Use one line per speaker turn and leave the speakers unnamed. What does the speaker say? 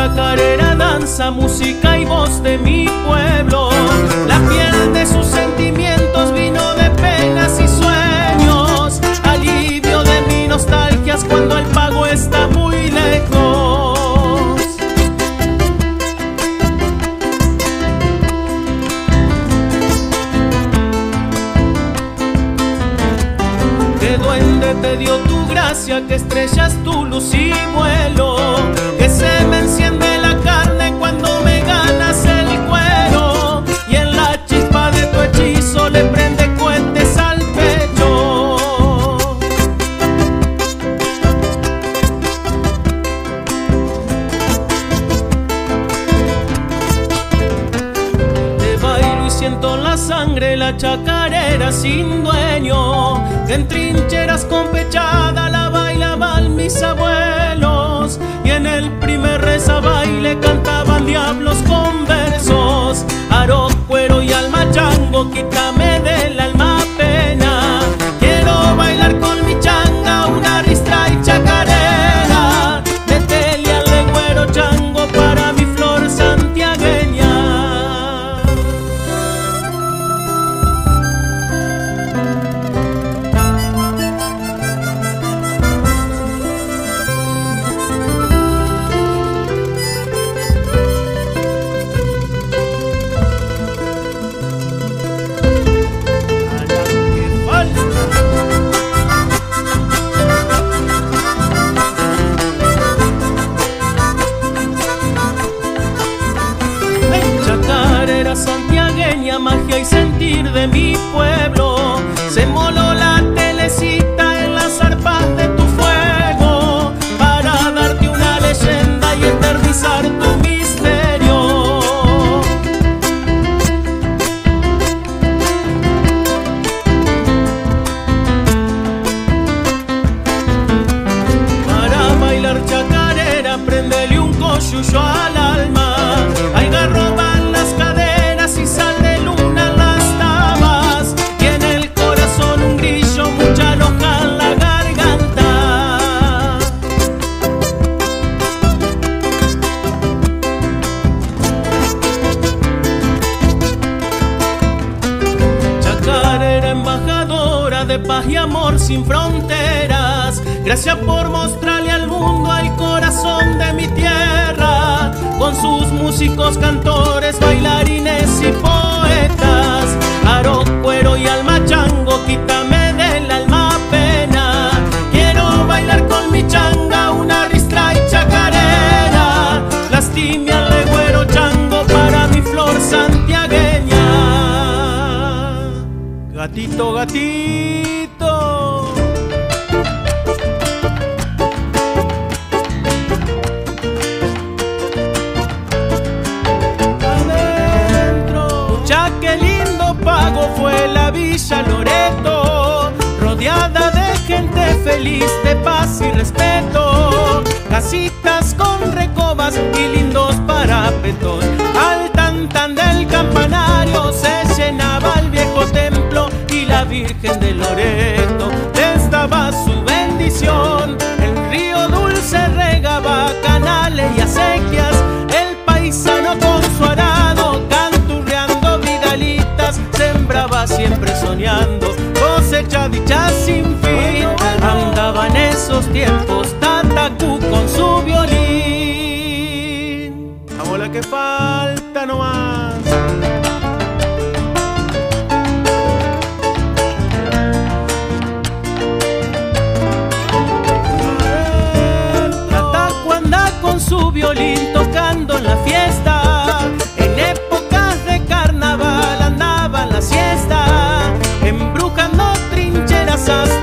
chacarera, danza, música y voz de mi pueblo. La piel de sus sentimientos, vino de penas y sueños, alivio de mis nostalgias cuando el pago está muy lejos. Que duende te dio tu gracia, que estrellas tu luz y vuelo, que se me enciende la carne cuando me ganas el cuero, y en la chispa de tu hechizo le prende cohetes al pecho. Te bailo y siento la sangre, la chacarera sin dueño, que en trincheras con pechada la bailaban mis abuelos, y en el primer rezabaile cantaban diablos con versos. Aro, cuero y alma chango, quítame del alma pena, quiero bailar con mi changa una ristra y chacarera, métele al legüero chango para mi flor santiagueña. Santiagueña, magia y sentir de mi pueblo, se moló la telecita en las arpas de tu fuego, para darte una leyenda y eternizar tu misterio. Para bailar chacarera, prendele un coyuyo al alma, hay garroban las caderas y sal de luna las tabas, y en el corazón un grillo, mucha loja en la garganta. Chacarera, embajadora de paz y amor sin fronteras, gracias por mostrarle al mundo el corazón de mi tierra, con sus músicos, cantores, bailarines y poetas. Aro, cuero y alma chango, quítame del alma pena, quiero bailar con mi changa una ristra y chacarera, lastime al legüero chango para mi flor santiagueña. Gatito, gatito. Qué lindo pago fue la Villa Loreto, rodeada de gente feliz, de paz y respeto, casitas con recobas y lindos parapetón. Al tan del campanario se llenaba el viejo templo, y la Virgen de Loreto les daba su bendición. El río dulce regaba canales y acequias, el paisano con su arado canturreando vidalitas, sembraba siempre soñando cosecha dicha sin fin. Andaba en esos tiempos Tatacú con su violín. Vamos, la que falta nomás. Tatacú anda con su violín tocando en la fiesta, en épocas de carnaval andaba en la siesta, embrujando trincheras hasta